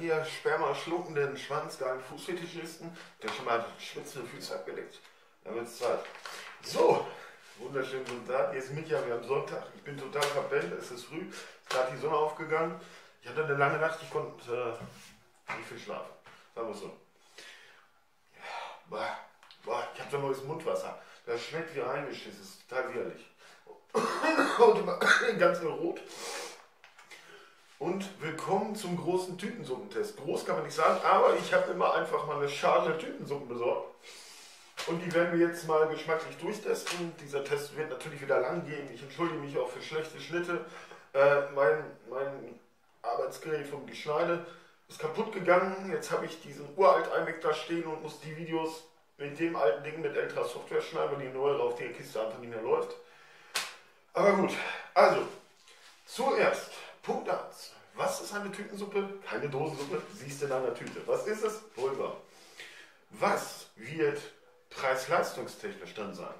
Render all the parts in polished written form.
ihr sperma-schluckenden, schwanzgeilen Fußfetischisten, der schon mal schwitzende Füße abgelegt. Dann wird es Zeit. So, wunderschönen guten Tag. Hier ist Micha, wir haben Sonntag. Ich bin total verpennt, es ist früh, ist gerade die Sonne aufgegangen. Ich hatte eine lange Nacht, ich konnte nicht viel schlafen. Sagen wir so. Ich habe so neues Mundwasser. Das schmeckt wie reingeschissen, das ist total widerlich. Und ganz in Rot. Und willkommen zum großen Tütensuppentest. Groß kann man nicht sagen, aber ich habe immer einfach mal eine Schale Tütensuppen besorgt. Und die werden wir jetzt mal geschmacklich durchtesten. Dieser Test wird natürlich wieder lang gehen. Ich entschuldige mich auch für schlechte Schnitte. Mein Arbeitsgerät vom Geschneide ist kaputt gegangen. Jetzt habe ich diesen uralt iMac da stehen und muss die Videos mit dem alten Ding mit älterer Software schneiden, weil die neue auf der Kiste einfach nicht mehr läuft. Aber gut, also zuerst Punkt 1. Was ist eine Tütensuppe? Keine Dosensuppe, siehst du in einer Tüte. Was ist es? Pulver. Was wird preis-leistungstechnisch drin sein?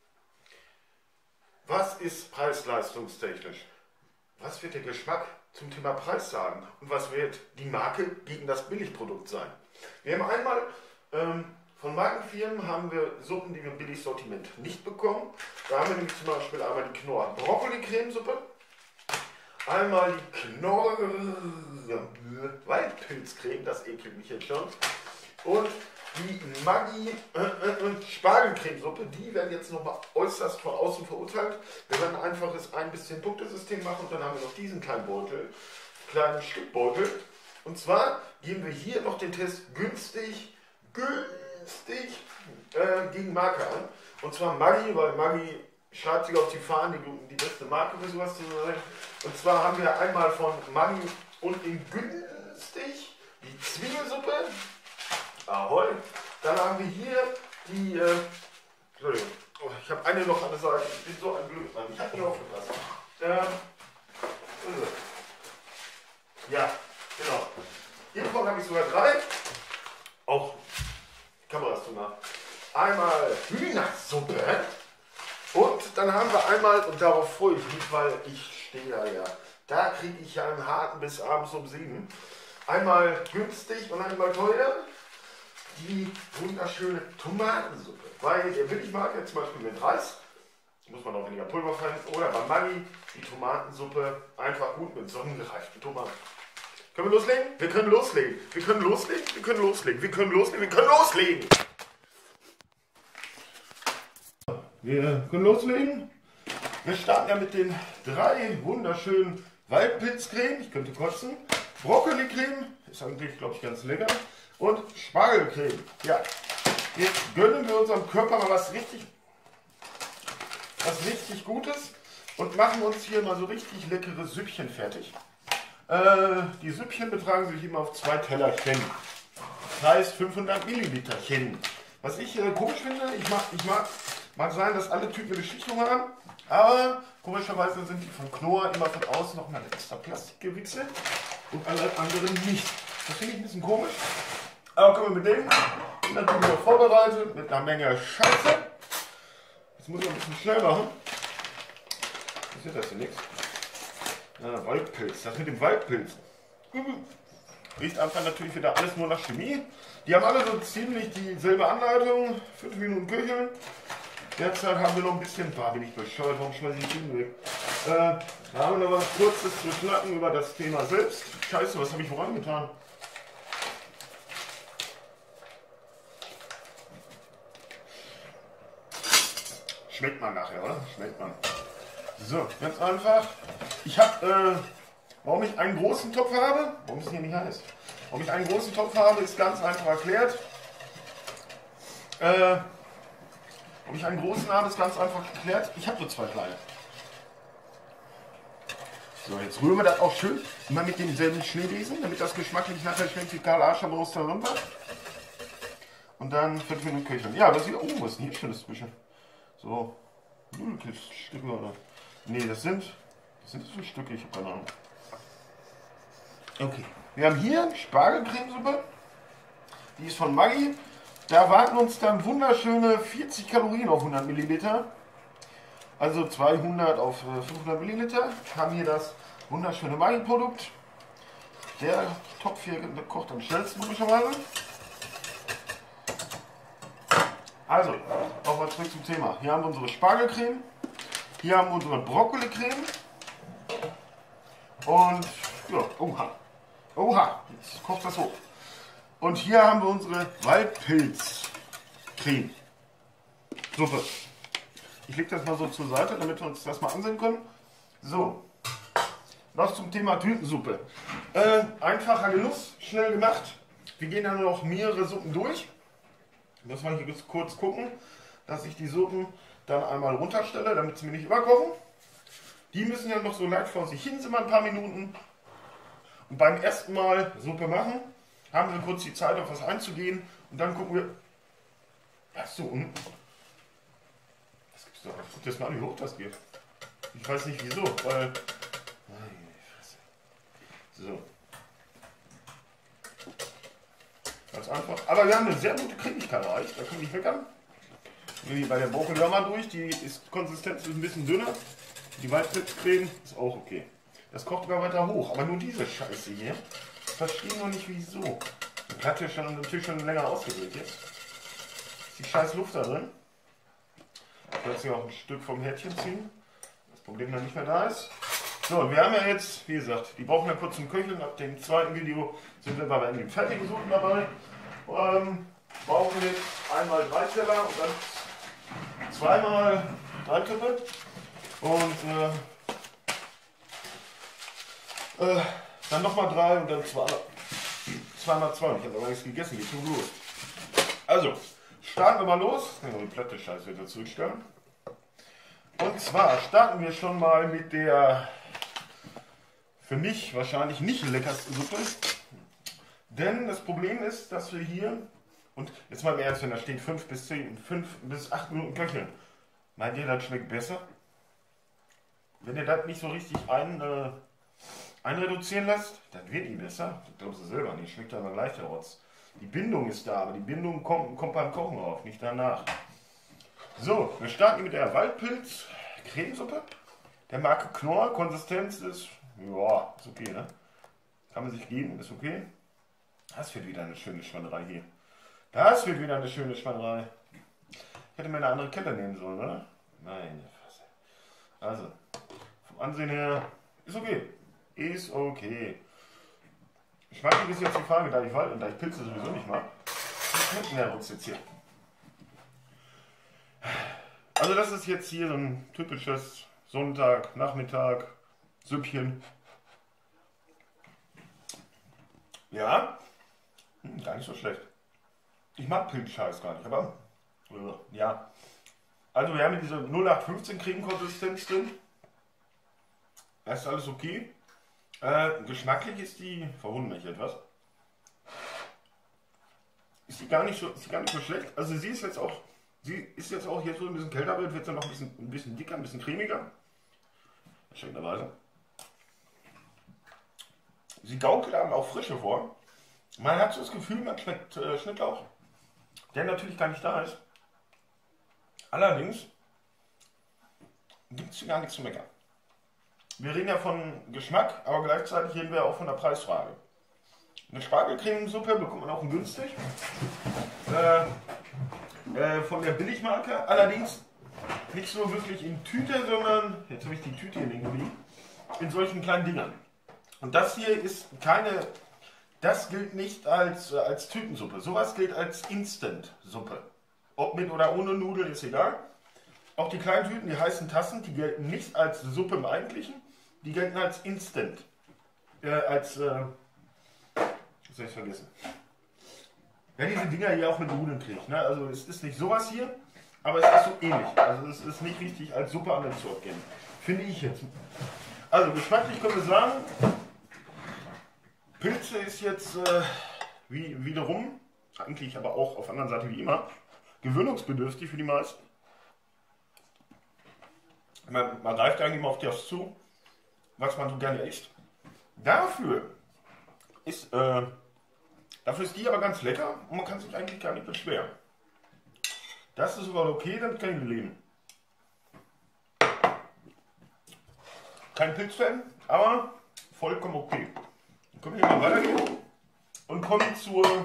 Was ist preis-leistungstechnisch? Was wird der Geschmack zum Thema Preis sagen? Und was wird die Marke gegen das Billigprodukt sein? Wir haben einmal von Markenfirmen haben wir Suppen, die wir im Billigsortiment nicht bekommen. Da haben wir nämlich zum Beispiel einmal die Knorr Brokkoli-Cremesuppe, einmal die Knorr Waldpilzcreme, das ekelt mich jetzt schon, und die Maggi Spargelcremesuppe. Die werden jetzt nochmal äußerst von außen verurteilt. Wir werden ein einfaches 1 bis 10 Punktesystem machen und dann haben wir noch diesen kleinen Beutel, kleinen Stückbeutel. Und zwar geben wir hier noch den Test günstig gegen Marke an. Und zwar Maggi, weil Maggi schreibt sich auf die Fahnen, die beste Marke für sowas zu sein. Und zwar haben wir einmal von Maggi und in günstig die Zwiebelsuppe. Ahoi. Dann haben wir hier die, Entschuldigung, ich habe eine noch an der Seite, ich bin so ein Blödmann, ich habe nicht aufgepasst. Ja, genau. Hiervon habe ich sogar 3, auch Kameras zu machen. Einmal Hühnersuppe und dann haben wir einmal, und darauf freue ich mich, weil ich stehe da kriege ich ja einen harten bis abends um 7. Einmal günstig und einmal teuer. Die wunderschöne Tomatensuppe. Bei der Billigmarke, zum Beispiel mit Reis, muss man auch weniger Pulver verwenden. Oder bei Maggi die Tomatensuppe einfach gut mit sonnengereiften Tomaten. Können wir loslegen? Wir können loslegen. Wir können loslegen. Wir können loslegen. Wir können loslegen. Wir können loslegen. Wir können loslegen. Wir starten ja mit den 3 wunderschönen Waldpilzcreme. Ich könnte kotzen. Brokkoli-Creme. Ist eigentlich, glaube ich, ganz lecker. Und Spargelcreme. Ja, jetzt gönnen wir unserem Körper mal was richtig Gutes und machen uns hier mal so richtig leckere Süppchen fertig. Die Süppchen betragen sich immer auf 2 Tellerchen. Das heißt 500 Milliliterchen. Was ich komisch finde, mag sein, dass alle Typen eine Beschichtung haben, aber komischerweise sind die von Knorr immer von außen noch mal extra Plastik gewichselt und alle anderen nicht. Das finde ich ein bisschen komisch. Aber kommen wir mit dem. Ich bin natürlich noch vorbereitet mit einer Menge Scheiße. Jetzt muss ich ein bisschen schnell machen. Was ist das denn nichts? Ja, Waldpilz. Das mit dem Waldpilz. Riecht einfach natürlich wieder alles nur nach Chemie. Die haben alle so ziemlich dieselbe Anleitung. 5 Minuten köcheln. Derzeit haben wir noch ein bisschen. Bin ich bescheuert, warum schmeiße ich die Tüten weg? Da haben wir noch was Kurzes zu schnacken über das Thema selbst. Scheiße, was habe ich woran getan? Schmeckt man nachher, oder? Schmeckt man. So, ganz einfach. Ich habe, warum ich einen großen Topf habe, warum es hier nicht heiß, warum ich einen großen Topf habe, ist ganz einfach erklärt. Warum ich einen großen habe, ist ganz einfach erklärt. Ich habe so 2 kleine. So, jetzt rühren wir das auch schön immer mit demselben Schneebesen, damit das geschmacklich nachher schmeckt wie Karl Ascherbroster runter. Und dann 5 Minuten köcheln. Ja, was ist denn hier schönes zwischen? So, Nudelstücke oder? Nee, das sind so Stücke, ich habe keine Ahnung. Okay, wir haben hier Spargelcremesuppe. Die ist von Maggi. Da warten uns dann wunderschöne 40 Kalorien auf 100 Milliliter. Also 200 auf 500 Milliliter. Wir haben hier das wunderschöne Maggi-Produkt. Der Topf hier kocht am schnellsten logischerweise. Also, nochmal zurück zum Thema. Hier haben wir unsere Spargelcreme. Hier haben wir unsere Brokkolicreme. Und, ja, oha. Oha, jetzt kocht das hoch. Und hier haben wir unsere Waldpilzcreme. Suppe. Ich lege das mal so zur Seite, damit wir uns das mal ansehen können. So, noch zum Thema Tütensuppe. Einfacher Genuss, schnell gemacht. Wir gehen dann noch mehrere Suppen durch. Muss man hier kurz gucken, dass ich die Suppen dann einmal runterstelle, damit sie mir nicht überkochen. Die müssen ja noch so leicht vor sich hin simmern, ein paar Minuten. Und beim ersten Mal Suppe machen, haben wir kurz die Zeit, auf was einzugehen. Und dann gucken wir. Was so unten? Das gibt's doch. Guck dir das mal an, wie hoch das geht. Ich weiß nicht wieso, weil. So. Ganz einfach. Aber wir haben eine sehr gute Cremigkeit erreicht, da kann ich nicht meckern. Wie bei der Brokkoli mal durch, die Konsistenz ist ein bisschen dünner. Die Waldpilzcreme ist auch okay. Das kocht sogar weiter hoch, aber nur diese Scheiße hier. Ich verstehe noch nicht wieso. Ich hatte ja schon an dem Tisch schon länger ausgewählt jetzt. Ist die scheiß Luft da drin. Ich werde hier auch ein Stück vom Herdchen ziehen. Das Problem dann nicht mehr da ist. So, wir haben ja jetzt, wie gesagt, die brauchen wir kurz zum Köcheln. Ab dem zweiten Video sind wir bei den fertigen Suppen dabei. Brauchen wir jetzt einmal 3 Teller und dann zweimal 3 Töpfe. Und dann nochmal 3 und dann 2 mal 2. Ich habe aber nichts gegessen, geht schon los. Also, starten wir mal los. Die platte Scheiße wieder zurückstellen. Und zwar starten wir schon mal mit der für mich wahrscheinlich nicht leckerste Suppe. Denn das Problem ist, dass wir hier, und jetzt mal im Ernst, wenn da steht 5 bis 8 Minuten köcheln. Meint ihr, das schmeckt besser? Wenn ihr das nicht so richtig einreduzieren lasst, dann wird die besser. Das glaubst du selber nicht, schmeckt aber gleich der Rotz. Die Bindung ist da, aber die Bindung kommt beim Kochen auf, nicht danach. So, wir starten mit der Waldpilz-Cremesuppe. Der Marke Knorr, Konsistenz ist, ja, ist okay, ne? Kann man sich geben, ist okay. Das wird wieder eine schöne Schweinerei hier. Das wird wieder eine schöne Schweinerei. Ich hätte mir eine andere Kette nehmen sollen, oder? Meine Fresse. Also, vom Ansehen her, ist okay. Ist okay. Schmackig ist jetzt die Frage, da ich Pilze sowieso nicht mag. Was schmeckt denn der Rutz jetzt hier? Also das ist jetzt hier so ein typisches Sonntag, Nachmittag, Süppchen. Ja, gar nicht so schlecht. Ich mag Pilzscheiß gar nicht, aber ja. Also wir haben diese 0815 Cremekonsistenz drin. Das ist alles okay. Geschmacklich ist die, verwundert mich etwas. Ist die gar nicht so schlecht. Also sie ist jetzt auch jetzt so ein bisschen kälter wird, wird sie noch ein bisschen dicker, ein bisschen cremiger. Erschreckenderweise. Sie gaukelt einem auch Frische vor. Man hat so das Gefühl, man schmeckt Schnittlauch, der natürlich gar nicht da ist. Allerdings gibt es hier gar nichts zu meckern. Wir reden ja von Geschmack, aber gleichzeitig reden wir auch von der Preisfrage. Eine Spargelcremesuppe bekommt man auch günstig. Von der Billigmarke. Allerdings nicht so wirklich in Tüte, sondern, jetzt habe ich die Tüte hier liegen, in solchen kleinen Dingern. Und das hier ist das gilt nicht als Tütensuppe. Sowas gilt als Instant-Suppe. Ob mit oder ohne Nudeln ist egal. Auch die kleinen Tüten, die heißen Tassen, die gelten nicht als Suppe im Eigentlichen, die gelten als Instant. Was soll ich vergessen? Ja, diese Dinger hier auch mit Nudeln kriegt. Ne? Also es ist nicht sowas hier, aber es ist so ähnlich. Also es ist nicht richtig als Suppe an den zu erkennen. Finde ich jetzt. Also geschmacklich können wir sagen, Pilze ist jetzt wiederum, eigentlich aber auch auf der anderen Seite wie immer, gewöhnungsbedürftig für die meisten. Man greift eigentlich immer auf das zu, was man so gerne isst. Dafür ist die aber ganz lecker und man kann sich eigentlich gar nicht beschweren. Das ist sogar okay, damit kann ich leben. Kein Pilzfan, aber vollkommen okay. Können wir hier mal weitergehen und kommen zur...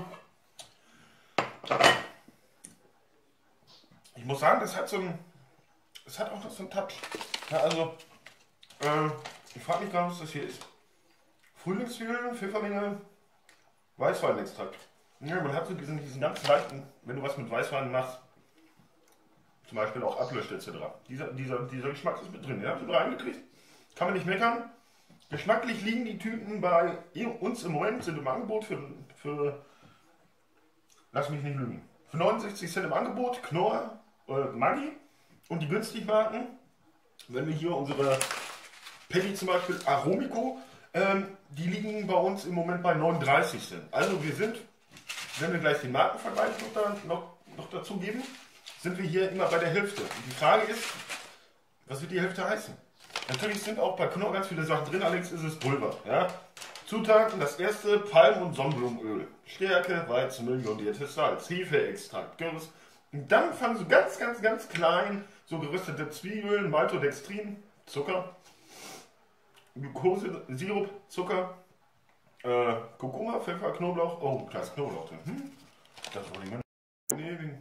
Ich muss sagen, das hat auch noch so einen Touch. Ja, also, ich frage mich gerade, was das hier ist. Frühlingszwiebeln, Pfifferlinge, Weißweinextrakt. Ja, man hat so diesen ganz leichten, wenn du was mit Weißwein machst, zum Beispiel auch ablöscht etc. Dieser Geschmack ist mit drin. Den habe ich reingekriegt. Kann man nicht meckern. Geschmacklich liegen die Tüten bei uns im Moment, sind im Angebot für lass mich nicht lügen, für 69 Cent im Angebot, Knorr, Maggi und die Günstigmarken, wenn wir hier unsere Penny zum Beispiel Aromico, die liegen bei uns im Moment bei 39 Cent. Also wir sind, wenn wir gleich den Markenvergleich noch dazu geben, sind wir hier immer bei der Hälfte. Und die Frage ist, was wird die Hälfte heißen? Natürlich sind auch bei Knorr ganz viele Sachen drin, allerdings ist es Pulver. Ja? Zutaten, das erste Palm- und Sonnenblumenöl, Stärke, Weizenmehl, iodiertes Salz, Hefeextrakt, Gerst. Und dann fangen so ganz klein so geröstete Zwiebeln, Maltodextrin, Zucker, Glucose, Sirup, Zucker, Kurkuma, Pfeffer, Knoblauch, oh, da ist Knoblauch drin. Das wollte ich mal nehmen.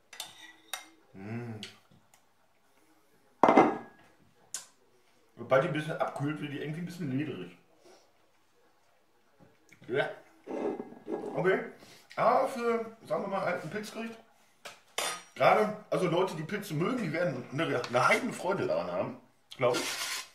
Sobald die ein bisschen abkühlt, wird die irgendwie ein bisschen lederig. Ja. Okay. Aber für, sagen wir mal, ein Pilzgericht, gerade, also Leute, die Pilze mögen, die werden eine Heidenfreude daran haben, glaube ich.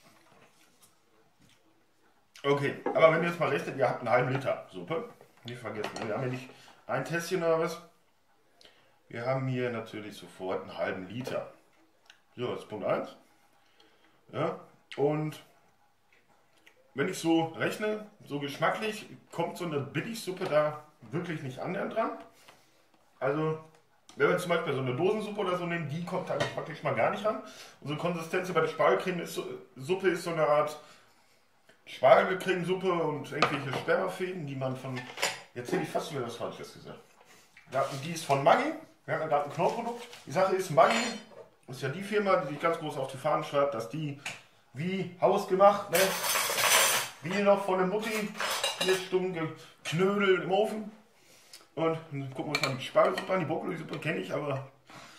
Okay, aber wenn ihr jetzt mal rechnet, ihr habt einen halben Liter Suppe. Nicht vergessen, wir haben hier nicht ein Tässchen oder was. Wir haben hier natürlich sofort einen halben Liter. So, das ist Punkt 1. Ja, und wenn ich so rechne, so geschmacklich, kommt so eine Billigsuppe da wirklich nicht annähernd dran. Also, wenn wir zum Beispiel so eine Dosensuppe oder so nehmen, die kommt da geschmacklich mal gar nicht ran. Unsere Konsistenz bei der Spargelcreme-Suppe ist so eine Art Spargelcremesuppe und irgendwelche Spermafäden, die man von... Jetzt hätte ich fast wieder was Falsches gesagt. Ja, und die ist von Maggi. Wir haben ja gerade ein Knorrprodukt. Die Sache ist, Maggi ist ja die Firma, die sich ganz groß auf die Fahnen schreibt, dass die wie hausgemacht, ne? Wie noch von der Mutti, 4 Stunden geknödelt im Ofen. Und dann gucken wir uns mal die Spargelsuppe an, die Brokkoli-Suppe kenne ich, aber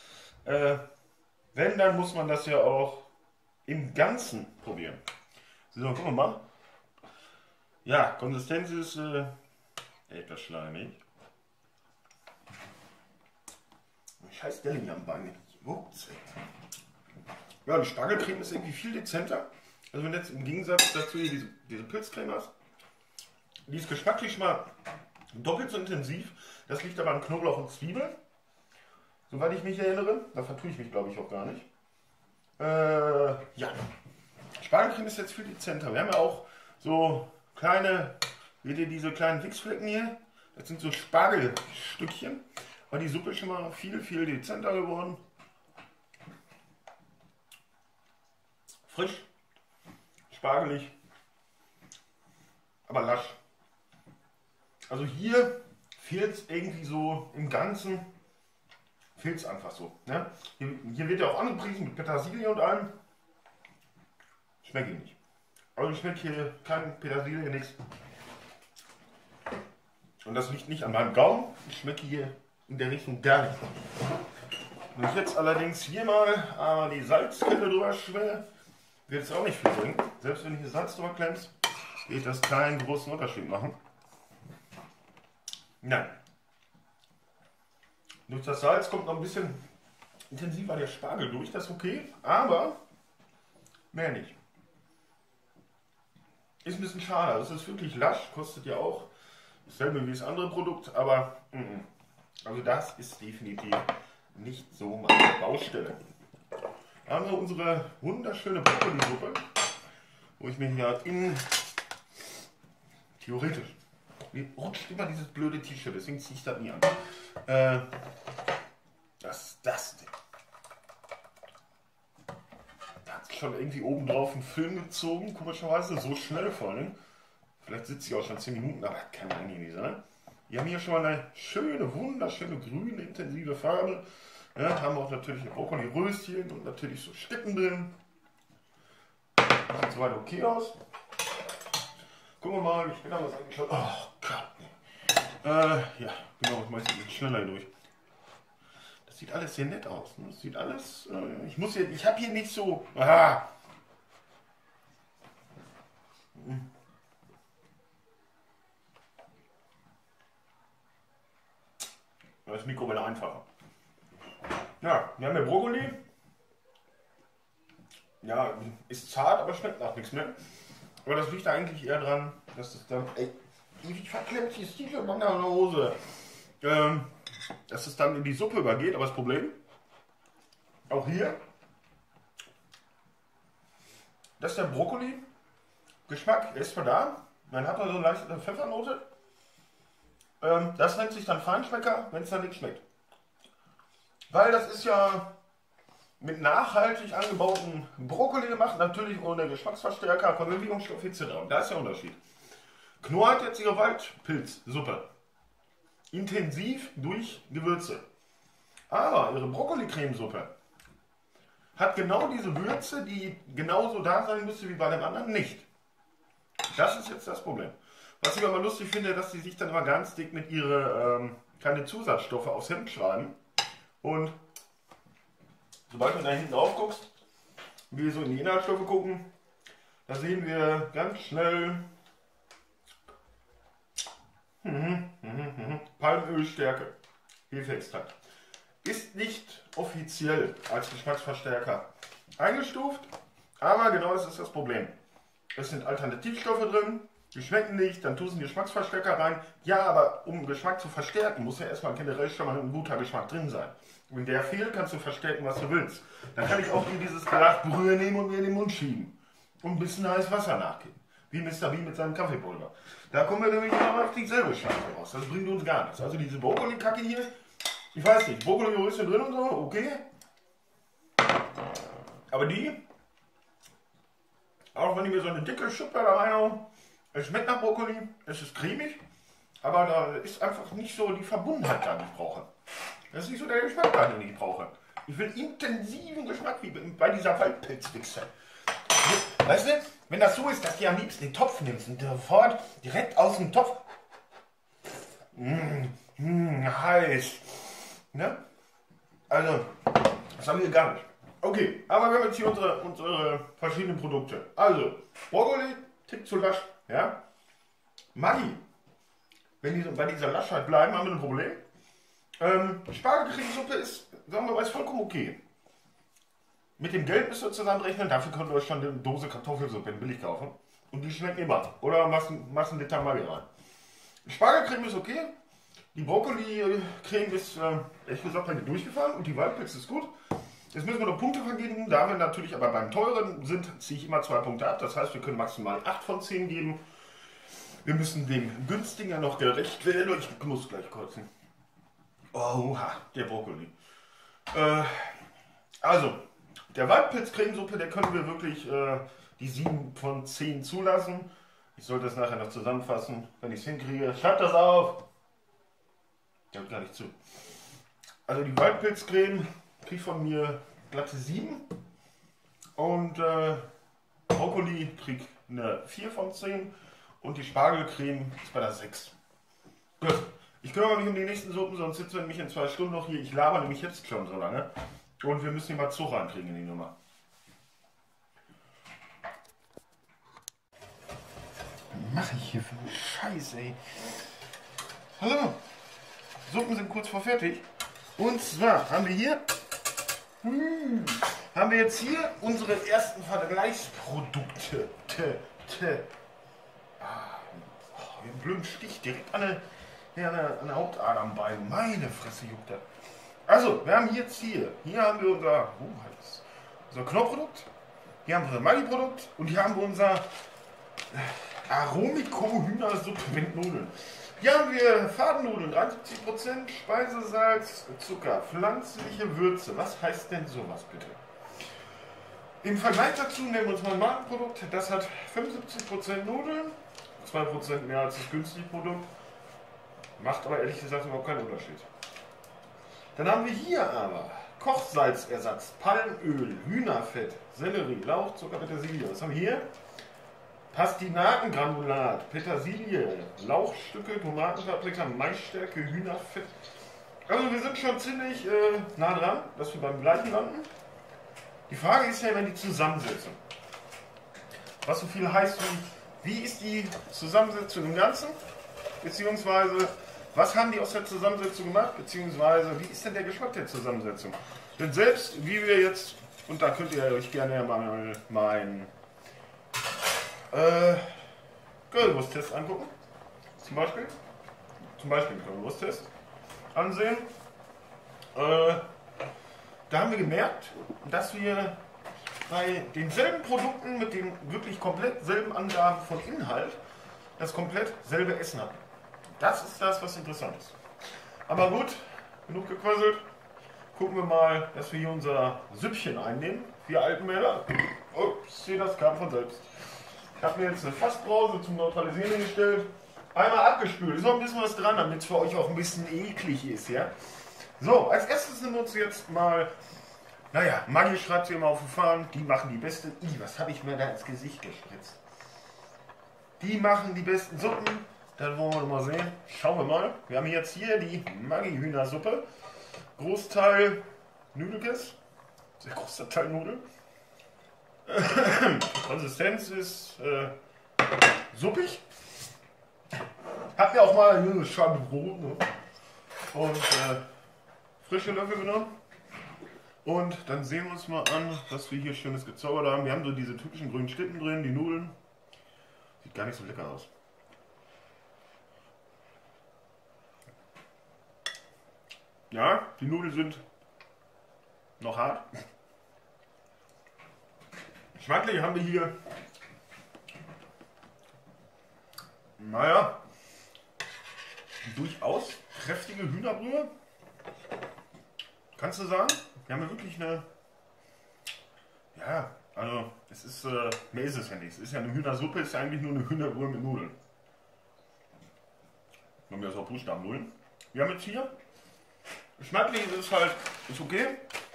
wenn, dann muss man das ja auch im Ganzen probieren. So, gucken wir mal. Ja, Konsistenz ist etwas schleimig. Scheiß Delle am Bein. Ups. Ja, die Spargelcreme ist irgendwie viel dezenter. Also wenn du jetzt im Gegensatz dazu hier diese Pilzcreme hast, die ist geschmacklich mal doppelt so intensiv. Das liegt aber an Knoblauch und Zwiebeln. Soweit ich mich erinnere. Da vertue ich mich, glaube ich, auch gar nicht. Ja. Spargelcreme ist jetzt viel dezenter. Wir haben ja auch so kleine, seht ihr diese kleinen Wichsflecken hier? Das sind so Spargelstückchen. Aber die Suppe ist schon mal viel dezenter geworden. Frisch, spargelig, aber lasch. Also hier fehlt es irgendwie so im Ganzen, fehlt es einfach so. Ne? Hier wird ja auch angepriesen mit Petersilie und allem. Schmeckt nicht. Also schmeckt hier kein Petersilie, nichts. Und das liegt nicht an meinem Gaumen. Ich schmecke hier in der Richtung gar nicht. Wenn ich jetzt allerdings hier mal die Salzkette drüber schwelle, wird es auch nicht viel bringen. Selbst wenn du hier Salz drüber klemmst, wird das keinen großen Unterschied machen. Nein. Durch das Salz kommt noch ein bisschen intensiver der Spargel durch, das ist okay, aber mehr nicht. Ist ein bisschen schade, das ist wirklich lasch, kostet ja auch dasselbe wie das andere Produkt, aber also das ist definitiv nicht so meine Baustelle. Da haben wir unsere wunderschöne Brokkoli-Suppe, wo ich mir hier theoretisch, mir rutscht immer dieses blöde T-Shirt, deswegen ziehe ich das nie an. Das Ding. Da hat sich schon irgendwie oben drauf einen Film gezogen, komischerweise, so schnell vor allem. Vielleicht sitze ich auch schon 10 Minuten, aber kann eigentlich nicht sein. Wir haben hier schon mal eine schöne, wunderschöne grüne, intensive Farbe. Ja, haben auch natürlich eine Brokkoli-Röschen und natürlich so Stücken drin. Sieht soweit okay aus. Gucken wir mal, ich bin da was angeschaut. Oh Gott. Ja, genau, ich mache jetzt schneller durch. Das sieht alles sehr nett aus. Ne? Das sieht alles. Ich habe hier nicht so. Das Mikro wäre einfacher. Ja, wir haben ja Brokkoli. Ja, ist zart, aber schmeckt nach nichts mehr. Aber das liegt eigentlich eher dran, dass es dann. Ey, ewig verklemmt die Stiefel in meiner Hose. Dass es dann in die Suppe übergeht, aber das Problem. Auch hier. Dass der Brokkoli-Geschmack ist zwar da. Man hat da so eine leichte Pfeffernote. Das nennt sich dann Feinschmecker, wenn es dann nicht schmeckt. Weil das ist ja mit nachhaltig angebauten Brokkoli gemacht, natürlich ohne Geschmacksverstärker, Konservierungsstoff etc. Und da ist der Unterschied. Knorr hat jetzt ihre Waldpilzsuppe. Intensiv durch Gewürze. Aber ihre Brokkoli-Cremesuppe hat genau diese Würze, die genauso da sein müsste wie bei dem anderen, nicht. Das ist jetzt das Problem. Was ich aber lustig finde, dass sie sich dann immer ganz dick mit ihre keine Zusatzstoffe aufs Hemd schreiben. Und sobald du da hinten drauf guckst, wir so in die Inhaltsstoffe gucken, da sehen wir ganz schnell Palmölstärke, Hefeextrakt. Ist nicht offiziell als Geschmacksverstärker eingestuft, aber genau das ist das Problem. Es sind Alternativstoffe drin, die schmecken nicht, dann tust du einen Geschmacksverstärker rein. Ja, aber um Geschmack zu verstärken, muss ja erstmal generell schon mal ein guter Geschmack drin sein. Wenn der fehlt, kannst du verstärken, was du willst. Dann kann ich auch in dieses Glas Brühe nehmen und mir in den Mund schieben. Und ein bisschen heißes Wasser nachgeben. Wie Mr. Bean mit seinem Kaffeepulver. Da kommen wir nämlich immer auf dieselbe Scheiße raus. Das bringt uns gar nichts. Also diese Brokkoli-Kacke hier, ich weiß nicht, Brokkoli-Röschen drin und so, okay. Aber die, auch wenn ich mir so eine dicke Schuppe da reinhaue, es schmeckt nach Brokkoli, es ist cremig, aber da ist einfach nicht so die Verbundenheit da, die ich brauche. Das ist nicht so der Geschmack da, den ich brauche. Ich will intensiven Geschmack wie bei dieser Waldpilzwichse. Weißt du, wenn das so ist, dass du am liebsten den Topf nimmst und sofort direkt aus dem Topf. Heiß. Ne? Also, das haben wir gar nicht. Okay, aber wir haben jetzt hier unsere verschiedenen Produkte. Also, Brokkoli, Tick zu lasch, ja. Maggi, wenn die bei dieser Laschheit bleiben, haben wir ein Problem. Spargelcremesuppe ist, sagen wir mal, ist vollkommen okay. Mit dem Geld müsst ihr zusammenrechnen, dafür könnt ihr euch schon eine Dose Kartoffelsuppe billig kaufen. Und die schmecken immer. Oder machst einen Liter Maggi rein. Spargelcreme ist okay. Die Brokkoli-Creme ist, ehrlich gesagt, bei mir durchgefallen. Und die Waldpilz ist gut. Jetzt müssen wir noch Punkte vergeben. Da wir natürlich aber beim teuren sind, ziehe ich immer 2 Punkte ab. Das heißt, wir können maximal 8 von 10 geben. Wir müssen dem günstiger noch gerecht werden. Ich muss gleich kotzen. Oha, der Brokkoli. Also, der Waldpilz-Cremesuppe, der können wir wirklich die 7 von 10 zulassen. Ich sollte das nachher noch zusammenfassen, wenn ich es hinkriege. Schreibt das auf! Der hört gar nicht zu. Also die Waldpilzcreme kriegt von mir glatte 7. Und Brokkoli kriegt eine 4 von 10. Und die Spargelcreme ist bei der 6. Gut. Ich kümmere mich um die nächsten Suppen, sonst sitzen wir nämlich in 2 Stunden noch hier. Ich laber nämlich jetzt schon so lange. Und wir müssen hier mal Zug reinkriegen in die Nummer. Was mache ich hier für eine Scheiße, ey? Hallo. Suppen sind kurz vor fertig. Und zwar haben wir hier jetzt hier unsere ersten Vergleichsprodukte. Einen blöden Stich direkt an der Hauptader am Bein. Meine Fresse juckt das. Also, wir haben jetzt hier haben wir unser Knorrprodukt, hier haben wir unser Maggi-Produkt und hier haben wir unser Aromico-Hühnersuppe mit Nudeln. Hier haben wir Fadennudeln, 73%, Speisesalz, Zucker, pflanzliche Würze. Was heißt denn sowas bitte? Im Vergleich dazu nehmen wir uns mal ein Markenprodukt, das hat 75% Nudeln, 2% mehr als das günstige Produkt, macht aber ehrlich gesagt überhaupt keinen Unterschied. Dann haben wir hier aber Kochsalzersatz, Palmöl, Hühnerfett, Sellerie, Lauch, Zucker, Petersilie. Was haben wir hier? Pastinakengranulat, Petersilie, Lauchstücke, Tomatenpaprika, Maisstärke, Hühnerfett. Also wir sind schon ziemlich nah dran, dass wir beim gleichen landen. Die Frage ist ja immer die Zusammensetzung. Was so viel heißt wie ist die Zusammensetzung im Ganzen? Beziehungsweise, was haben die aus der Zusammensetzung gemacht? Beziehungsweise, wie ist denn der Geschmack der Zusammensetzung? Denn selbst, wie wir jetzt, und da könnt ihr euch gerne mal meinen Currywurst-Test angucken. Zum Beispiel einen Currywurst-Test ansehen. Da haben wir gemerkt, dass wir bei denselben Produkten mit den wirklich komplett selben Angaben von Inhalt das komplett selbe Essen hatten. Das ist das, was interessant ist. Aber gut, genug gequasselt. Gucken wir mal, dass wir hier unser Süppchen einnehmen. Wir alten Männer. Oh, ich sehe, das kam von selbst. Ich habe mir jetzt eine Fassbrause zum Neutralisieren hingestellt. Einmal abgespült. Ist noch ein bisschen was dran, damit es für euch auch ein bisschen eklig ist. Ja? So, als erstes nehmen wir uns jetzt mal, naja, Maggi schreibt sie immer auf den Fahnen. Die machen die beste. Was habe ich mir da ins Gesicht gespritzt? Die machen die besten Suppen. Dann wollen wir mal sehen. Schauen wir mal. Wir haben jetzt hier die Maggi-Hühnersuppe. Großteil Nudelkes. Sehr großer Teil Nudel. Konsistenz ist suppig. Hab mir auch mal eine Scheibe Brot, ne? Und frische Löffel genommen. Und dann sehen wir uns mal an, was wir hier Schönes gezaubert haben. Wir haben so diese typischen grünen Schnitten drin, die Nudeln. Sieht gar nicht so lecker aus. Ja, die Nudeln sind noch hart. Geschmacklich haben wir hier, naja, durchaus kräftige Hühnerbrühe. Kannst du sagen? Wir haben ja wirklich eine, ja, also es ist, mehr ist es ja nicht. Es ist ja eine Hühnersuppe, ist ja eigentlich nur eine Hühnerbrühe mit Nudeln. Nur mir das auch Buchstabennudeln. Wir haben jetzt hier, geschmacklich ist es halt, ist okay.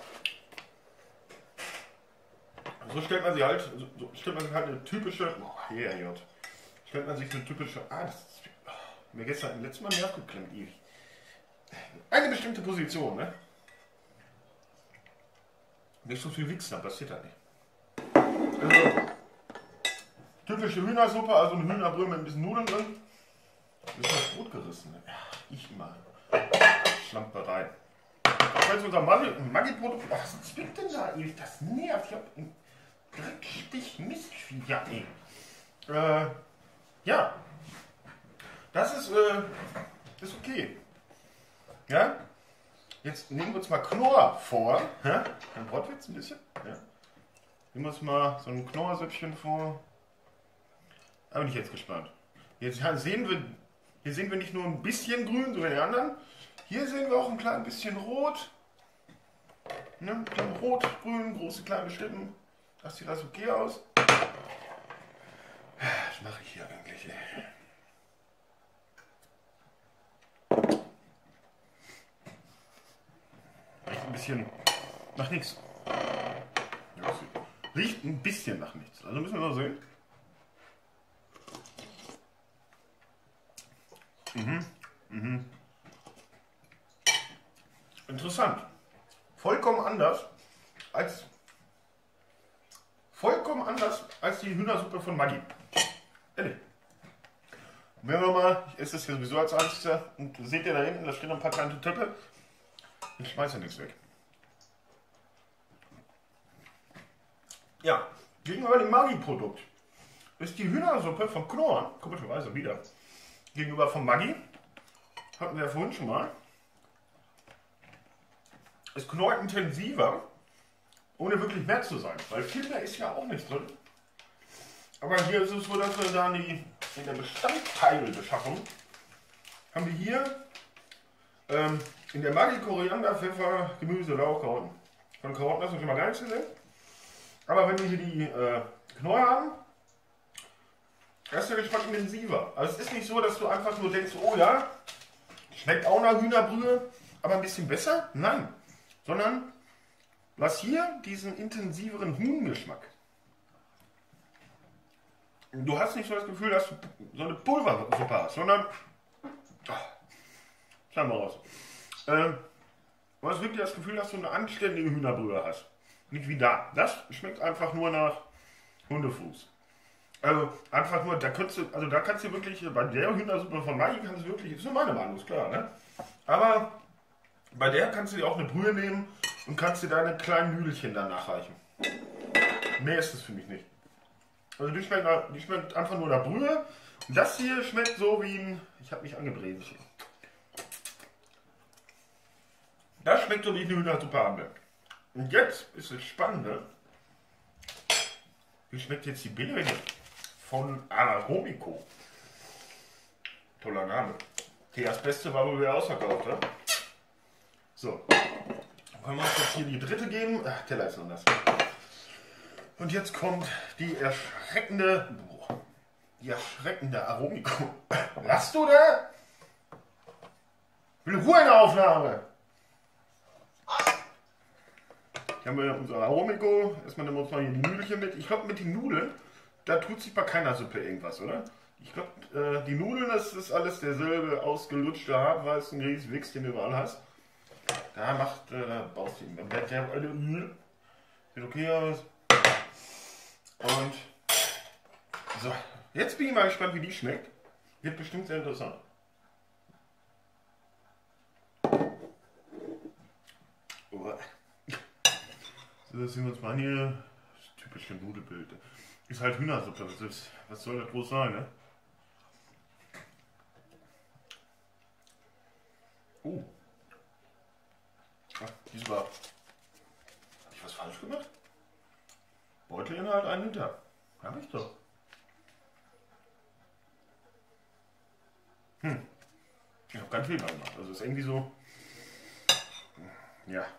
So stellt man sich halt, eine typische, stellt man sich eine typische, das ist mir gestern im letzten Mal Nerv geklemmt, ewig. Eine bestimmte Position, ne? Nicht so viel Wichsen, dann passiert das nicht. Also, typische Hühnersuppe, also eine Hühnerbrühe mit ein bisschen Nudeln drin. Das ist das Brot gerissen, ne? Ja, ich immer. Schlamperei. Das ist unser Maggi-Produkt. Was zwickt denn da ewig? Das nervt. Ich hab einen Dreckstich Mistviecher, ey. Ja. Das ist okay. Ja? Jetzt nehmen wir uns mal Knorr vor. Ja? Dann braucht jetzt ein bisschen. Ja? Nehmen wir uns mal so ein Knorrsüppchen vor. Da bin ich jetzt gespannt. Jetzt sehen wir nicht nur ein bisschen grün, so wie die anderen. Hier sehen wir auch ein klein bisschen rot. Ne? Rot, grün, große kleine Schlippen. Das sieht das okay aus. Was mache ich hier eigentlich? Ey? Riecht ein bisschen nach nichts. Riecht ein bisschen nach nichts. Also müssen wir mal sehen. Interessant. Vollkommen anders als die Hühnersuppe von Maggi. Ehrlich. Wenn wir mal, ich esse das hier sowieso als einziger und seht ihr da hinten, da stehen noch ein paar kleine Töpfe. Ich schmeiße ja nichts weg. Ja, gegenüber dem Maggi-Produkt ist die Hühnersuppe von Knorr, komischerweise wieder, gegenüber vom Maggi, hatten wir ja vorhin schon mal, ist Knorr intensiver, ohne wirklich mehr zu sein, weil viel mehr ist ja auch nicht drin. Aber hier ist es so, dass wir da in der Bestandteilbeschaffung haben wir hier in der Maggi Koriander, Pfeffer, Gemüse, Lauch, Karotten. Von Karotten hast du schon mal gar nichts gesehen. Aber wenn wir hier die Knorr haben, da ist der Geschmack intensiver. Also es ist nicht so, dass du einfach nur denkst, oh ja, schmeckt auch nach Hühnerbrühe, aber ein bisschen besser. Nein, sondern du hast hier diesen intensiveren Huhngeschmack. du hast nicht so das Gefühl, dass du so eine Pulversuppe hast, sondern, schau mal raus, du hast wirklich das Gefühl, dass du eine anständige Hühnerbrühe hast. Nicht wie da. Das schmeckt einfach nur nach Hundefuß. Also einfach nur, da kannst du wirklich, bei der Hühnersuppe von Maggi kannst du wirklich, ist nur meine Meinung, ist klar, ne? Aber bei der kannst du dir auch eine Brühe nehmen und kannst dir deine kleinen Nüdelchen dann nachreichen. Mehr ist es für mich nicht. Also die schmeckt einfach nur nach Brühe. Und das hier schmeckt so wie ein, ich habe mich angebrät. Das schmeckt so wie eine Hühnersuppe haben. Und jetzt ist das Spannende. Wie schmeckt jetzt die Birne von Aromico? Toller Name. Okay, das Beste war wohl wieder ausverkauft, ne? So. Dann können wir uns jetzt hier die dritte geben. Ach, Teller ist noch das. Und jetzt kommt die erschreckende Aromico. Lass du da? Will Ruhe in der Aufnahme. Hier haben wir unser Aromico. Erstmal nehmen wir uns mal hier die Nudelchen mit. Ich glaube, mit den Nudeln, da tut sich bei keiner Suppe irgendwas, oder? Ich glaube, die Nudeln, das ist alles derselbe ausgelutschte Hartweißen Grießwix, den du überall hast. Da baust du ihn. Dann bleibt der alle Öl. Sieht okay aus. Und so, jetzt bin ich mal gespannt, wie die schmeckt. Wird bestimmt sehr interessant. Oh. So, das sehen wir uns mal an hier. Das typische Nudelbild. Ist halt Hühnersuppe. Was soll das groß sein, ne? Oh. Ach, diesmal. Hab ich was falsch gemacht? Beutelinhalt 1 Liter. Hab ich doch. Ich habe keinen Fehler gemacht. Also ist irgendwie so. Ja.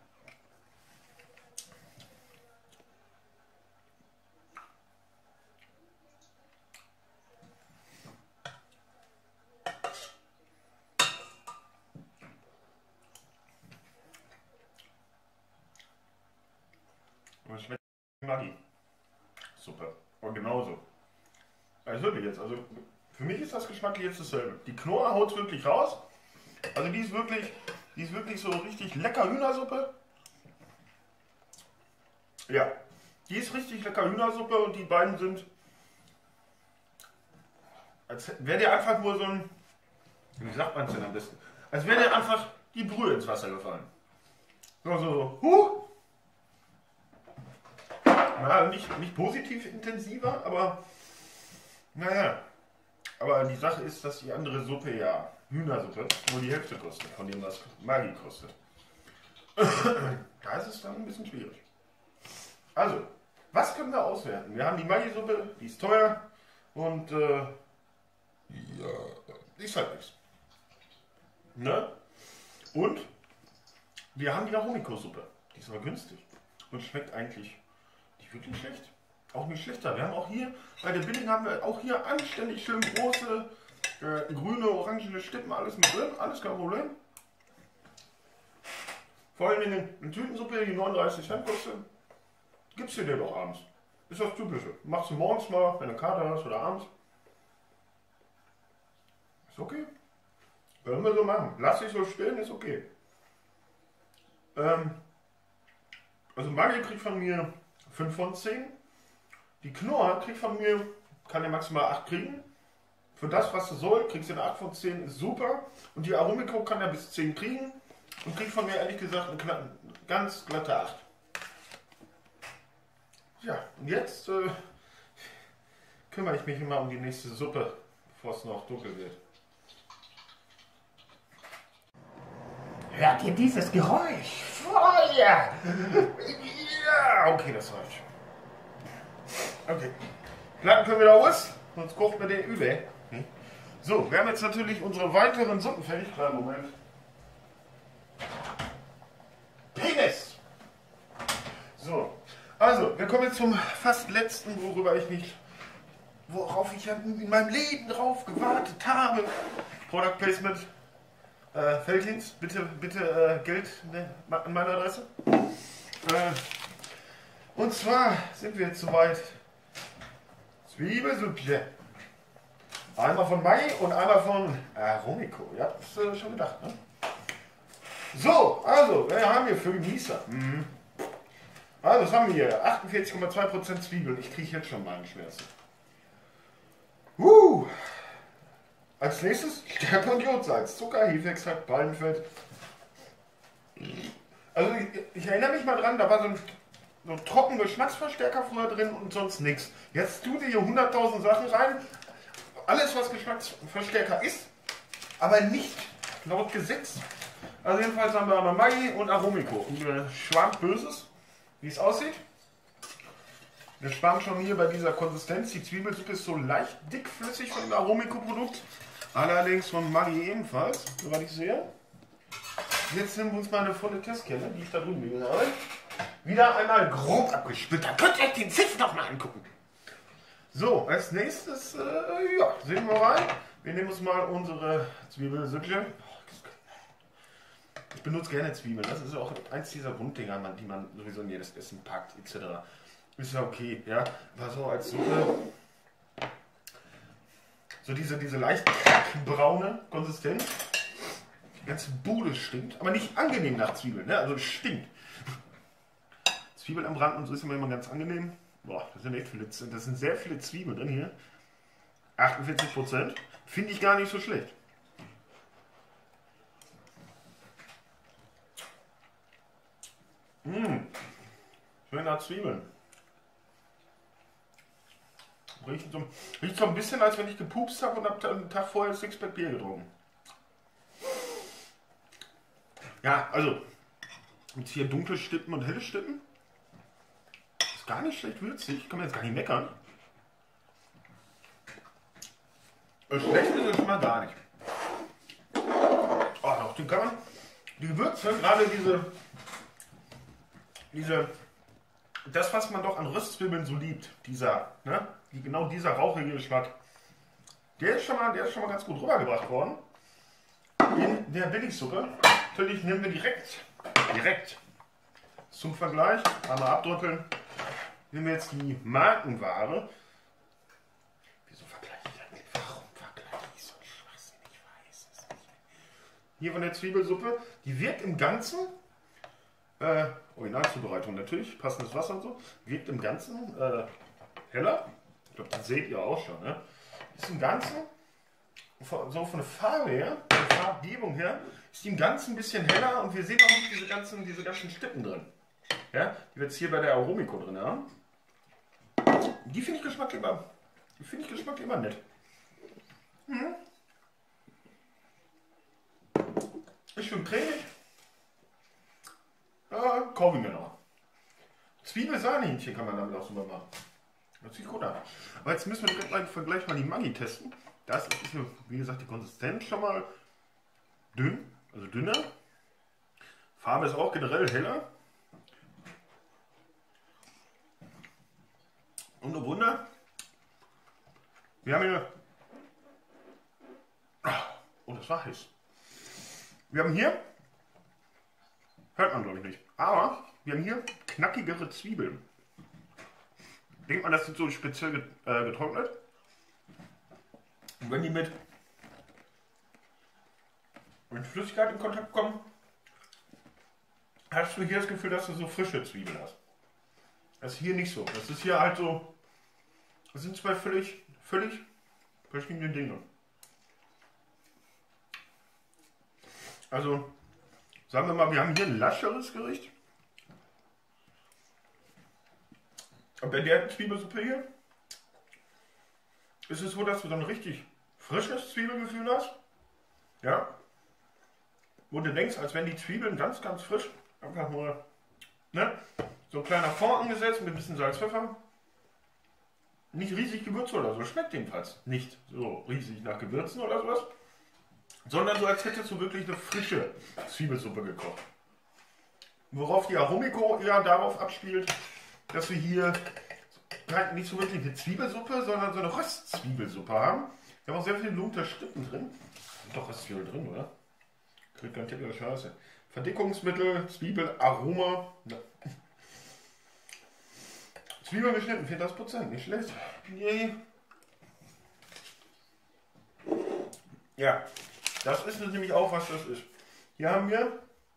Und schmeckt Maggi. Super. Und genauso. Also wirklich jetzt. Also für mich ist das geschmacklich jetzt dasselbe. Die Knorr haut es wirklich raus. Also die ist wirklich so richtig lecker Hühnersuppe. Ja. Die ist richtig lecker Hühnersuppe und die beiden sind. Als wäre dir einfach nur so ein. Wie sagt man es denn am besten? Als wäre dir einfach die Brühe ins Wasser gefallen. So. Na, nicht positiv intensiver, aber naja. Aber die Sache ist, dass die andere Suppe, ja, Hühnersuppe, nur die Hälfte kostet, von dem was Maggi kostet. Da ist es dann ein bisschen schwierig. Also, was können wir auswerten? Wir haben die Maggi-Suppe, die ist teuer und ja, ist halt nichts. Ne? Und wir haben die Aromico-Suppe, die ist aber günstig und schmeckt eigentlich nicht wirklich schlecht. Auch nicht schlechter. Wir haben auch hier, bei der Billing haben wir auch hier anständig schön große, grüne, orangene Stippen, alles mit drin, alles kein Problem. Vor allen Dingen eine Tütensuppe, die 39 Cent kostet, gibst du dir doch abends. Ist das Typische. Machst du morgens mal, wenn du Kater hast oder abends. Ist okay. Können wir so machen. Lass dich so stehen, ist okay. Also Maggi kriegt von mir 5 von 10. Die Knorr kriegt von mir, kann er maximal 8 kriegen. Für das, was du soll, kriegst du eine 8 von 10, ist super. Und die Aromico kann er bis 10 kriegen. Und kriegt von mir ehrlich gesagt eine ganz glatte 8. Ja, und jetzt kümmere ich mich immer um die nächste Suppe, bevor es noch dunkel wird. Hört ihr dieses Geräusch? Feuer! Ja, okay, das reicht. Okay. Platten können wir da raus, sonst kocht mir der über. So, wir haben jetzt natürlich unsere weiteren Suppen fertig. Kleinen Moment. Penis! So, also, wir kommen jetzt zum fast letzten, worauf ich in meinem Leben drauf gewartet habe. Product Placement. Feldins, bitte Geld an meine Adresse. Und zwar sind wir jetzt soweit Zwiebelsüppchen. Einmal von Maggi und einmal von Aromico. Ja, das ist schon gedacht, ne? So, also, wir haben hier für Genießer. Also, das haben wir hier. 48,2% Zwiebeln. Ich kriege jetzt schon Magenschmerzen. Als nächstes Stärke und Jodsalz, Zucker, Hefeextrakt, Palmfett. Also ich erinnere mich mal dran, da war so ein trockener Geschmacksverstärker vorher drin und sonst nichts. Jetzt tut ihr hier 100.000 Sachen rein. Alles, was Geschmacksverstärker ist, aber nicht laut Gesetz. Also jedenfalls haben wir aber Maggi und Aromico. Und schwammt Böses, wie es aussieht. Wir schwammen schon hier bei dieser Konsistenz. Die Zwiebelsuppe ist so leicht dickflüssig von dem Aromico-Produkt. Allerdings von Maggi ebenfalls, soweit ich sehe. Jetzt nehmen wir uns mal eine volle Testkelle, die ich da drüben liegen habe. Wieder einmal grob abgespült. Da könnt ihr euch den Pfiff noch mal angucken. So, als nächstes, ja, sehen wir rein. Wir nehmen uns mal unsere Zwiebelsüppchen. Ich benutze gerne Zwiebeln. Das ist auch eins dieser Grunddinger, die man sowieso in jedes Essen packt, etc. Ist ja okay, ja. Aber so als Suppe. So diese leicht braune Konsistenz. Die ganze Bude stinkt, aber nicht angenehm nach Zwiebeln, ne? Also es stinkt. Zwiebeln am Rand und so ist immer ganz angenehm. Boah, das sind echt viele, das sind sehr viele Zwiebeln drin hier. 48%. Finde ich gar nicht so schlecht. Schön nach Zwiebeln. Riecht so ein bisschen, als wenn ich gepupst habe und habe einen Tag vorher ein Sixpack Bier getrunken. Ja, also, jetzt hier dunkle Stippen und helle Stippen. Ist gar nicht schlecht würzig, kann man jetzt gar nicht meckern. Schlecht ist es schon mal gar nicht. Oh, doch, den kann man, die Gewürze, gerade das, was man doch an Röstzwiebeln so liebt, genau dieser rauchige Geschmack, der ist schon mal ganz gut rübergebracht worden. In der Billigsuppe. Natürlich nehmen wir direkt zum Vergleich, einmal abdrücken, nehmen wir jetzt die Markenware. Wieso vergleiche ich eigentlich? Warum vergleiche ich so einen Schwachsinn? Ich weiß es nicht. Hier von der Zwiebelsuppe, die wirkt im Ganzen, Originalzubereitung natürlich, passendes Wasser und so, wirkt im Ganzen heller. Ich glaube, das seht ihr auch schon. Ne? Ist im Ganzen, so von der Farbe her, von der Farbgebung her, ist die im Ganzen ein bisschen heller und wir sehen auch nicht diese ganzen Stippen drin. Ja? Die wir jetzt hier bei der Aromico drin haben. Die finde ich geschmacklich immer nett. Ist schön cremig. Kaufe ich mir noch. Zwiebelsahnehähnchen kann man damit auch super machen. Das sieht gut aus. Aber jetzt müssen wir direkt mal im Vergleich mal die Maggi testen. Da ist, wie gesagt, die Konsistenz schon mal dünn, also dünner. Farbe ist auch generell heller. Und oh Wunder, wir haben hier, oh, das war heiß. Wir haben hier, hört man glaube ich nicht, aber wir haben hier knackigere Zwiebeln. Denkt man, das sind so speziell getrocknet. Und wenn die mit Flüssigkeit in Kontakt kommen, hast du hier das Gefühl, dass du so frische Zwiebeln hast. Das ist hier nicht so. Das ist hier halt so, das sind zwei völlig verschiedene Dinge. Also, sagen wir mal, wir haben hier ein lascheres Gericht. Und bei der Zwiebelsuppe hier ist es so, dass du so ein richtig frisches Zwiebelgefühl hast. Ja. Wo du denkst, als wenn die Zwiebeln ganz, ganz frisch, einfach nur, ne, so ein kleiner Fond angesetzt mit ein bisschen Salz, Pfeffer. Nicht riesig Gewürze oder so, schmeckt jedenfalls nicht so riesig nach Gewürzen oder sowas. Sondern so, als hättest du wirklich eine frische Zwiebelsuppe gekocht. Worauf die Aromico eher darauf abspielt, dass wir hier nicht so wirklich eine Zwiebelsuppe, sondern so eine Röstzwiebelsuppe haben. Wir haben auch sehr viele dunkle Stippen drin. Sind doch Röstzwiebel drin, oder? Kriegt kein Tipp oder Scheiße. Verdickungsmittel, Zwiebel, Aroma. Ja. Zwiebeln geschnitten, 40%, nicht schlecht. Yay. Ja, das ist nämlich auch, was das ist. Hier haben wir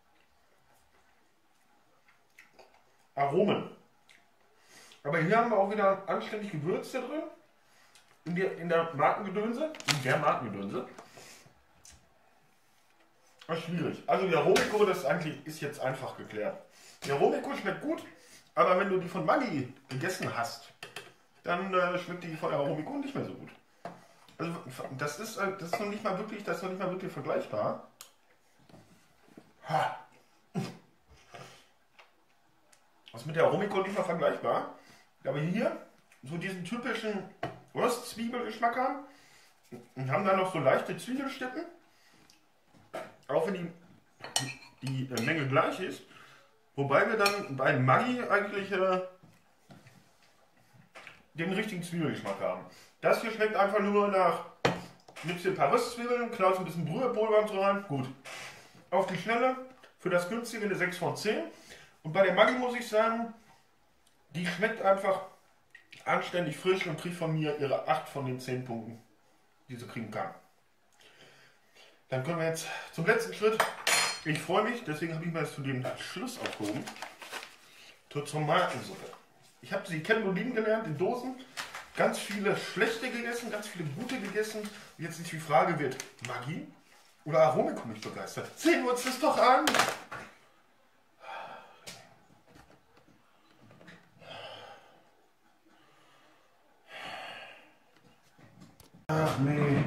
Aromen. Aber hier haben wir auch wieder anständig Gewürze drin. In der Markengedönse. Das ist schwierig. Also die Aromiko, das ist jetzt einfach geklärt. Die Aromiko schmeckt gut, aber wenn du die von Maggi gegessen hast, dann schmeckt die von der Aromiko nicht mehr so gut. Also das ist noch nicht mal wirklich, vergleichbar. Das ist mit der Aromiko nicht mal vergleichbar. Aber hier so diesen typischen Röstzwiebelgeschmack haben und haben dann noch so leichte Zwiebelstücken. Auch wenn die Menge gleich ist. Wobei wir dann bei Maggi eigentlich den richtigen Zwiebelgeschmack haben. Das hier schmeckt einfach nur nach, nimmst dir ein paar Röstzwiebeln, knallst ein bisschen Brühepulver rein, gut. Auf die Schnelle, für das günstige eine 6 von 10. Und bei der Maggi muss ich sagen, die schmeckt einfach anständig frisch und kriegt von mir ihre 8 von den 10 Punkten, die sie kriegen kann. Dann kommen wir jetzt zum letzten Schritt. Ich freue mich, deswegen habe ich mir das zu dem Schluss aufgehoben. Zur Tomatensuppe. Ich habe sie kennen und lieben gelernt in Dosen. Ganz viele schlechte gegessen, ganz viele gute gegessen. Jetzt nicht die Frage wird, Maggi oder Aromiko mich begeistert. Sehen wir uns das doch an! Ach nee.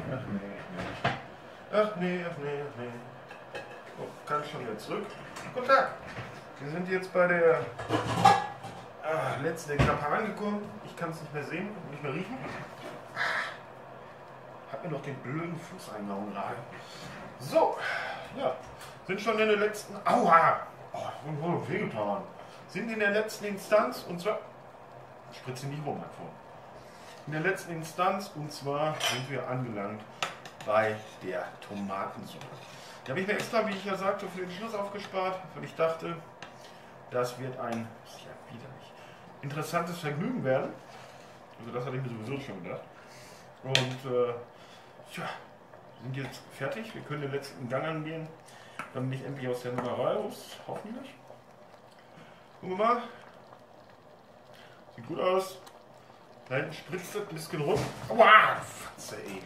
Oh, kann ich schon wieder zurück. Guten Tag. Wir sind jetzt bei der letzten Etappe angekommen. Ich kann es nicht mehr sehen, nicht mehr riechen. Hab mir noch den blöden Fuß eingehauen gerade. So, ja, sind schon in der letzten. Aua! Oh, wehgetan. Sind in der letzten Instanz und zwar. Ich spritze nicht rum, mein Freund. In der letzten Instanz und zwar sind wir angelangt bei der Tomatensuppe. Die habe ich mir extra, wie ich ja sagte, für den Schluss aufgespart, weil ich dachte, das wird ein interessantes Vergnügen werden. Also das hatte ich mir sowieso schon gedacht. Und ja, wir sind jetzt fertig. Wir können den letzten Gang angehen. Dann bin ich endlich aus der Nummerei raus, hoffentlich. Gucken wir mal. Sieht gut aus. Da hinten spritzt das ein bisschen rum. Aua, Fatze, ey.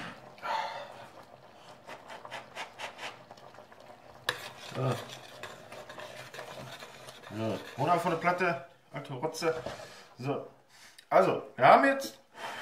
So, runter von der Platte, alte Rotze. So, also, wir haben jetzt.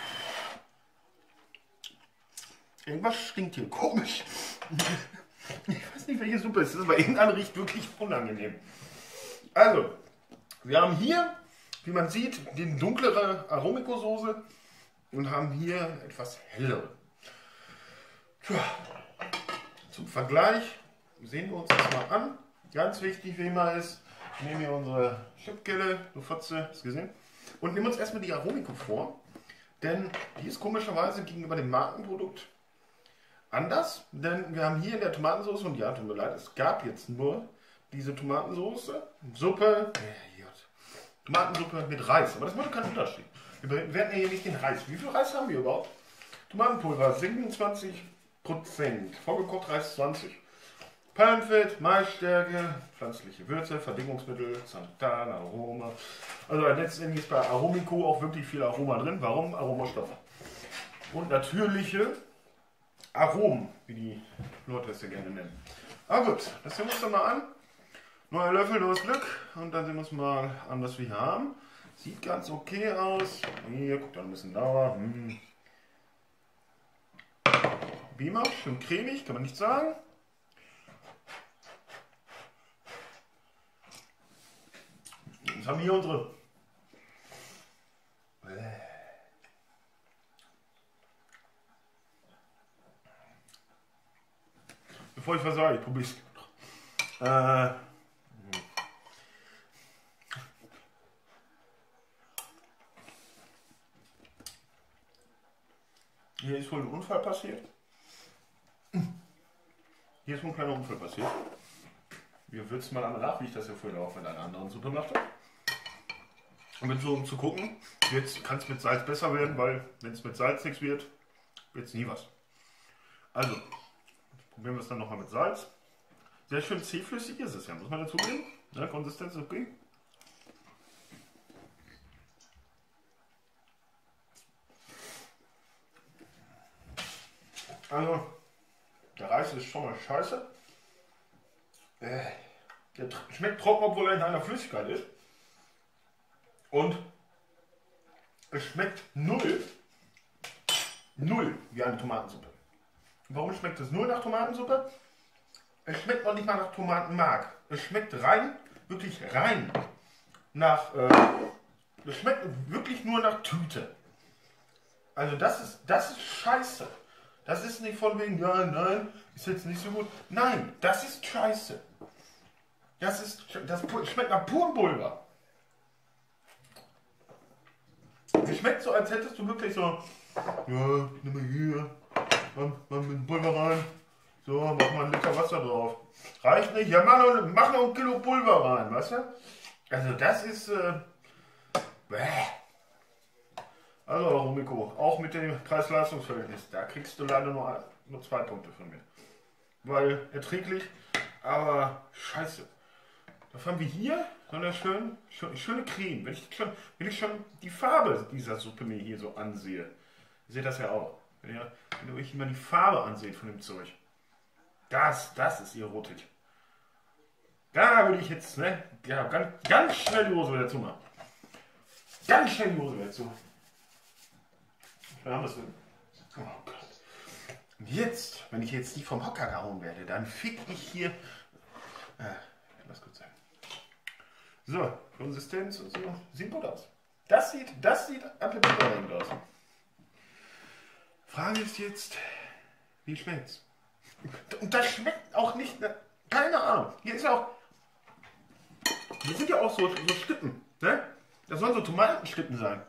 Irgendwas stinkt hier komisch. Ich weiß nicht, welche Suppe es ist, aber irgendeine riecht wirklich unangenehm. Also, wir haben hier, wie man sieht, die dunklere Aromiko-Soße und haben hier etwas hellere. Tja, zum Vergleich sehen wir uns das mal an. Ganz wichtig wie immer ist, nehmen wir unsere Chipkelle, du Fotze, hast du gesehen? Und nehmen uns erstmal die Aromiko vor, denn die ist komischerweise gegenüber dem Markenprodukt anders, denn wir haben hier in der Tomatensauce, und ja, tut mir leid, es gab jetzt nur diese Tomatensauce, Suppe, Tomatensuppe mit Reis, aber das macht keinen Unterschied. Wir werden ja hier nicht den Reis. Wie viel Reis haben wir überhaupt? Tomatenpulver 27%, vorgekocht Reis 20%. Palmfett, Maisstärke, pflanzliche Würze, Verdünnungsmittel, Xanthan, Aroma. Also letztendlich ist bei Aromiko auch wirklich viel Aroma drin. Warum? Aromastoffe. Und natürliche Aromen, wie die Leute es ja gerne nennen. Aber gut, das sehen wir uns dann mal an. Neuer Löffel, neues Glück. Und dann sehen wir uns mal an, was wir hier haben. Sieht ganz okay aus. Hier, guckt dann ein bisschen dauer. Beamer, schön cremig, kann man nicht sagen. Jetzt haben wir hier unsere. Bevor ich versage, ich probiere es. Hier ist wohl ein Unfall passiert. Hier ist wohl ein kleiner Unfall passiert. Wir würzen mal einmal nach, wie ich das ja vorhin auch mit einer anderen Suppe machte. Und so, um zu gucken, jetzt kann es mit Salz besser werden, weil wenn es mit Salz nichts wird, wird es nie was. Also, Probieren wir es dann nochmal mit Salz. Sehr schön zähflüssig ist es ja, muss man dazu geben. Ja, Konsistenz ist okay. Also, der Reis ist schon mal scheiße. Der schmeckt trocken, obwohl er in einer Flüssigkeit ist. Und es schmeckt null wie eine Tomatensuppe. Warum schmeckt es null nach Tomatensuppe? Es schmeckt noch nicht mal nach Tomatenmark. Es schmeckt rein, wirklich rein nach, es schmeckt wirklich nur nach Tüte. Also das ist scheiße. Das ist nicht von wegen, ja, nein, ist jetzt nicht so gut. Nein, das ist scheiße. Das schmeckt nach purem Pulver. Es schmeckt so, als hättest du wirklich so, ja, nimm mal hier, mach mit dem Pulver rein, so, mach mal einen Liter Wasser drauf. Reicht nicht, ja, mach noch ein Kilo Pulver rein, weißt du? Also das ist, Also Rumiko, auch mit dem Preis-Leistungs-Verhältnis, da kriegst du leider nur 2 Punkte von mir. Weil erträglich, aber scheiße. Da haben wir hier so eine schöne Creme. Wenn ich schon die Farbe dieser Suppe mir hier so ansehe, ihr seht das ja auch. Wenn ihr euch immer die Farbe anseht von dem Zeug, das ist Erotik. Da würde ich jetzt, ne, ja, ganz schnell die Hose wieder zumachen. Ganz schnell die Hose wieder zu. Ja, was denn? Oh Gott. Und jetzt, wenn ich jetzt nicht vom Hocker gehauen werde, dann fick ich hier. Lass kurz sein. So, Konsistenz und so. Sieht gut aus. Das sieht appetitlich aus. Frage ist jetzt, wie schmeckt's? Und das schmeckt auch nicht, keine Ahnung. Hier sind ja auch so Stippen, ne? Das sollen so Tomatenstippen sein.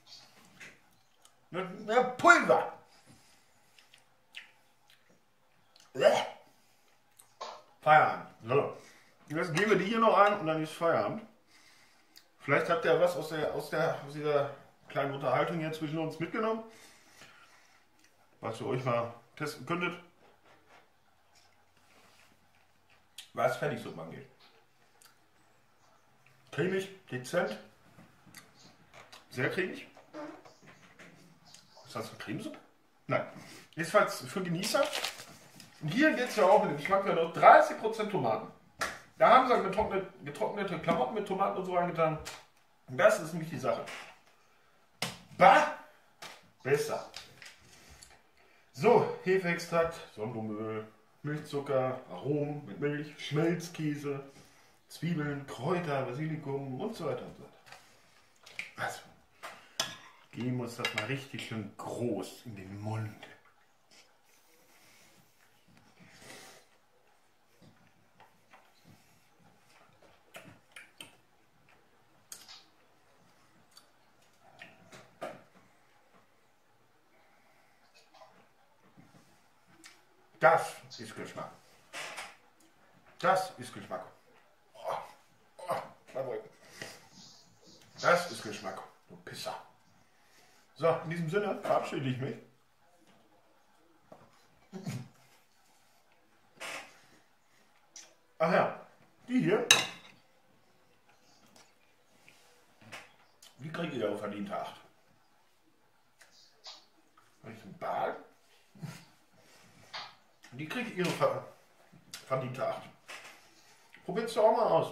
Ja, Pulver. Feierabend. So. Jetzt geben wir die hier noch ein und dann ist Feierabend. Vielleicht habt ihr was aus dieser kleinen Unterhaltung hier zwischen uns mitgenommen, was ihr euch mal testen könntet, was Fertigsuppen angeht. Cremig, dezent, sehr cremig. Ist das eine Cremesuppe? Nein. Jedenfalls für Genießer. Und hier geht es ja auch mit dem Geschmack noch 30% Tomaten. Da haben sie getrocknete Klamotten mit Tomaten und so reingetan. Und das ist nämlich die Sache. Bah! Besser. So, Hefeextrakt, Sonnenblumenöl, Milchzucker, Aromen mit Milch, Schmelzkäse, Zwiebeln, Kräuter, Basilikum und so weiter und so weiter. Also, geben wir uns das mal richtig schön groß in den Mund. Das ist Geschmack. Das ist Geschmack. Das ist Geschmack, du Pisser. So, in diesem Sinne verabschiede ich mich. Ach ja, die hier, die kriegt ihr auf verdiente 8. Habe ich einen Ball? Die kriegt ihre verdiente 8. Probiert es doch auch mal aus.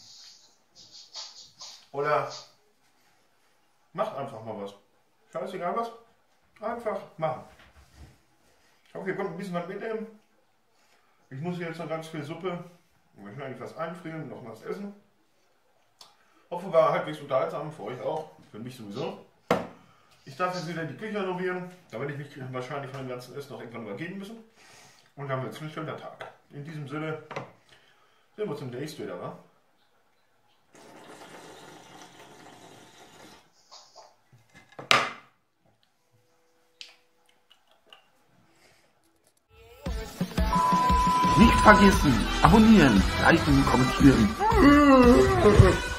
Oder macht einfach mal was. Scheißegal was. Einfach machen. Ich hoffe, ihr könnt ein bisschen was mitnehmen. Ich muss hier jetzt noch ganz viel Suppe. Ich möchte eigentlich was einfrieren, noch was essen. Hoffe, war halbwegs unterhaltsam, für euch auch. Für mich sowieso. Ich darf jetzt wieder die Küche renovieren. Da werde ich mich wahrscheinlich von dem ganzen Essen noch irgendwann übergeben müssen. Und dann wird es ein schöner Tag. In diesem Sinne sehen wir uns demnächst wieder, wa? Nicht vergessen, abonnieren, liken, kommentieren.